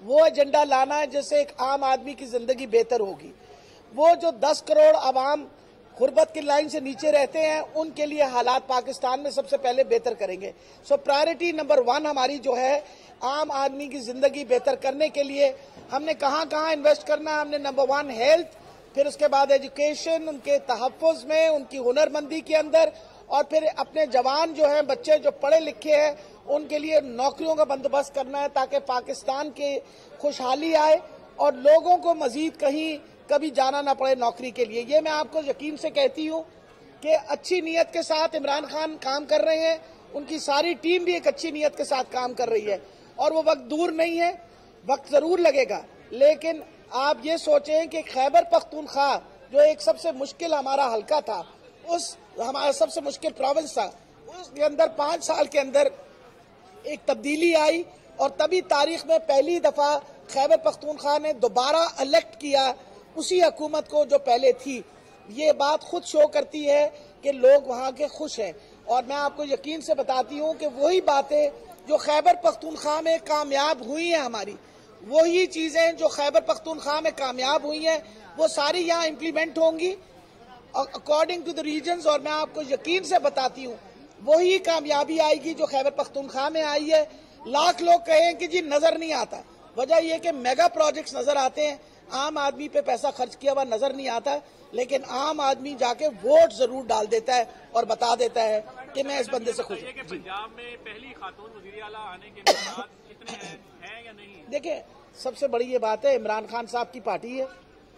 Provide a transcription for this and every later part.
वो एजेंडा लाना है जिससे एक आम आदमी की जिंदगी बेहतर होगी। वो जो 10 करोड़ आवाम गुर्बत की लाइन से नीचे रहते हैं, उनके लिए हालात पाकिस्तान में सबसे पहले बेहतर करेंगे। सो प्रायोरिटी नंबर 1 हमारी जो है आम आदमी की जिंदगी बेहतर करने के लिए हमने कहाँ कहाँ इन्वेस्ट करना है। हमने नंबर 1 हेल्थ, फिर उसके बाद एजुकेशन, उनके तहफ़्फ़ुज़ में, उनकी हुनरमंदी के अंदर, और फिर अपने जवान जो हैं, बच्चे जो पढ़े लिखे हैं, उनके लिए नौकरियों का बंदोबस्त करना है ताकि पाकिस्तान की खुशहाली आए और लोगों को मजीद कहीं कभी जाना ना पड़े नौकरी के लिए। ये मैं आपको यकीन से कहती हूँ कि अच्छी नीयत के साथ इमरान खान काम कर रहे हैं, उनकी सारी टीम भी एक अच्छी नीयत के साथ काम कर रही है और वो वक्त दूर नहीं है, वक्त जरूर लगेगा। लेकिन आप ये सोचें कि खैबर पख्तूनख्वा जो एक सबसे मुश्किल हमारा हल्का था, उस हमारा सबसे मुश्किल प्रोविंस था, उसके अंदर 5 साल के अंदर एक तब्दीली आई और तभी तारीख में पहली दफा खैबर पख्तूनख्वा ने दोबारा इलेक्ट किया उसी हुकूमत को जो पहले थी। ये बात खुद शो करती है कि लोग वहाँ के खुश हैं। और मैं आपको यकीन से बताती हूँ कि वही बातें जो खैबर पख्तूनख्वा में कामयाब हुई हैं, हमारी वही चीजें जो खैबर पख्तूनख्वा में कामयाब हुई हैं, वो सारी यहाँ इम्प्लीमेंट होंगी अकॉर्डिंग टू द रीजन्स। और मैं आपको यकीन से बताती हूँ वही कामयाबी आएगी जो खैबर पख्तूनख्वा में आई है। लाख लोग कहें कि जी नजर नहीं आता, वजह यह कि मेगा प्रोजेक्ट्स नजर आते हैं, आम आदमी पे पैसा खर्च किया हुआ नजर नहीं आता, लेकिन आम आदमी जाके वोट जरूर डाल देता है और बता देता है कि मैं इस बंदे से खुश हूँ। पंजाब में पहली खातून वज़ीर आला आने के बाद कितने हैं या नहीं? देखिए, सबसे बड़ी ये बात है, इमरान खान साहब की पार्टी है।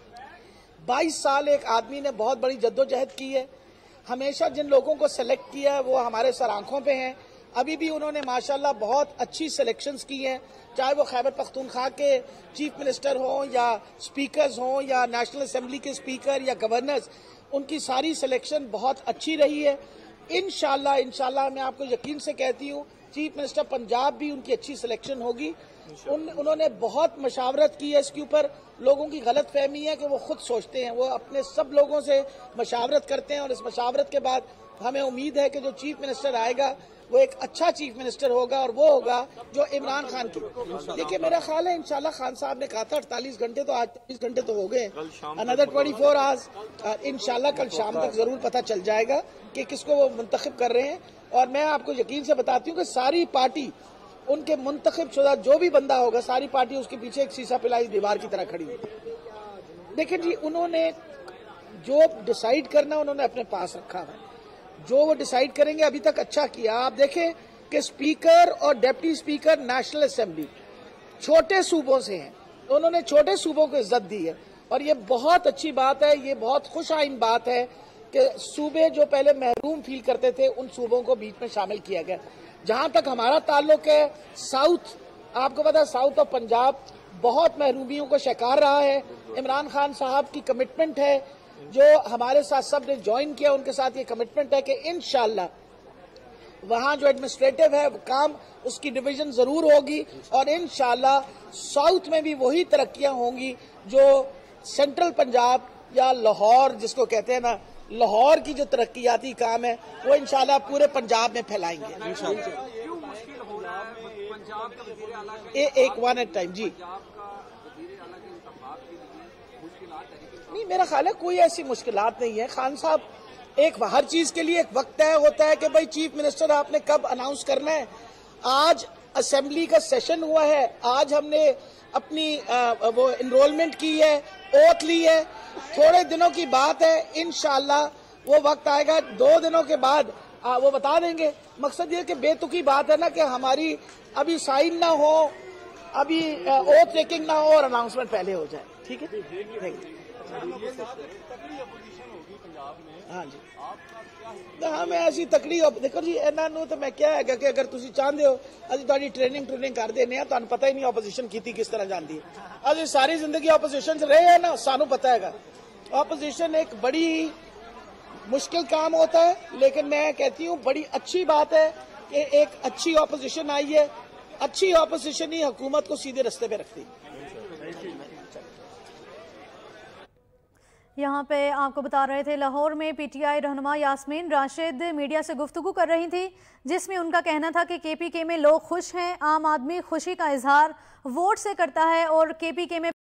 22 साल एक आदमी ने बहुत बड़ी जद्दोजहद की है। हमेशा जिन लोगों को सेलेक्ट किया है वो हमारे सर आंखों पे हैं। अभी भी उन्होंने माशाल्लाह बहुत अच्छी सिलेक्शंस की हैं, चाहे वो खैबर पख्तूनख्वा के चीफ मिनिस्टर हों या स्पीकर्स हों या नेशनल असेंबली के स्पीकर या गवर्नर्स, उनकी सारी सिलेक्शन बहुत अच्छी रही है। इंशाल्लाह मैं आपको यकीन से कहती हूँ चीफ मिनिस्टर पंजाब भी उनकी अच्छी सिलेक्शन होगी। उन्होंने बहुत मशावरत की है इसके ऊपर। लोगों की गलत फहमी है कि वो खुद सोचते हैं, वो अपने सब लोगों से मशावरत करते हैं और इस मशावरत के बाद हमें उम्मीद है कि जो चीफ मिनिस्टर आएगा वो एक अच्छा चीफ मिनिस्टर होगा और वो होगा जो इमरान खान की। देखिए, मेरा ख्याल है इंशाल्लाह खान साहब ने कहा था 48 घंटे, तो आज 24 घंटे तो हो गए, अनदर 24 आवर्स। इंशाल्लाह कल शाम तक जरूर पता चल जाएगा कि किसको वो मुंतखब कर रहे हैं। और मैं आपको यकीन से बताती हूँ कि सारी पार्टी उनके मुंतखब शुदा जो भी बंदा होगा, सारी पार्टी उसके पीछे एक शीशा पिलाई दीवार की तरह खड़ी है। देखिए जी, उन्होंने जो डिसाइड करना उन्होंने अपने पास रखा है, जो वो डिसाइड करेंगे। अभी तक अच्छा किया। आप देखें कि स्पीकर और डिप्टी स्पीकर नेशनल असेंबली छोटे सूबों से हैं, उन्होंने छोटे सूबों को इज्जत दी है और ये बहुत अच्छी बात है। ये बहुत खुशआइन बात है कि सूबे जो पहले महरूम फील करते थे उन सूबों को बीच में शामिल किया गया। जहां तक हमारा ताल्लुक है, साउथ, आपको पता है साउथ ऑफ पंजाब बहुत महरूमियों को शिकार रहा है। इमरान खान साहब की कमिटमेंट है, जो हमारे साथ सब ने ज्वाइन किया, उनके साथ ये कमिटमेंट है कि इंशाल्लाह वहां जो एडमिनिस्ट्रेटिव है काम, उसकी डिवीजन जरूर होगी और इंशाल्लाह साउथ में भी वही तरक्कियां होंगी जो सेंट्रल पंजाब या लाहौर जिसको कहते हैं ना, लाहौर की जो तरक्कियाती काम है वो इंशाल्लाह पूरे पंजाब में फैलाएंगे इंशाल्लाह। एक वन एट टाइम जी। नहीं, मेरा ख्याल है कोई ऐसी मुश्किलात नहीं है। खान साहब, एक हर चीज के लिए एक वक्त तय होता है कि भाई चीफ मिनिस्टर आपने कब अनाउंस करना है। आज असेंबली का सेशन हुआ है, आज हमने अपनी वो इनरोलमेंट की है, ओथ ली है, थोड़े दिनों की बात है। इंशाल्लाह वो वक्त आएगा 2 दिनों के बाद वो बता देंगे। मकसद ये कि बेतुकी बात है ना कि हमारी अभी साइन ना हो, अभी ओथ टेकिंग ना हो और अनाउंसमेंट पहले हो जाए। ठीक है, थैंक यू। हाँ जी, हाँ मैं ऐसी तकड़ी देखो जी, इन्होंने तो मैं क्या है कि अगर तुम चाहते हो अभी थोड़ी ट्रेनिंग कर देने हैं, तो पता ही नहीं ऑपोजिशन की किस तरह जाती है। अभी सारी जिंदगी ऑपोजिशन से रहे हैं ना, सानू पता है ऑपोजिशन एक बड़ी मुश्किल काम होता है, लेकिन मैं कहती हूँ बड़ी अच्छी बात है कि एक अच्छी ऑपोजिशन आई है। अच्छी ऑपोजिशन ही हुकूमत को सीधे रास्ते पे रखती है। यहाँ पे आपको बता रहे थे, लाहौर में पीटीआई रहनुमा यास्मीन राशिद मीडिया से गुफ्तगू कर रही थी, जिसमें उनका कहना था कि केपीके में लोग खुश हैं, आम आदमी खुशी का इजहार वोट से करता है और केपीके में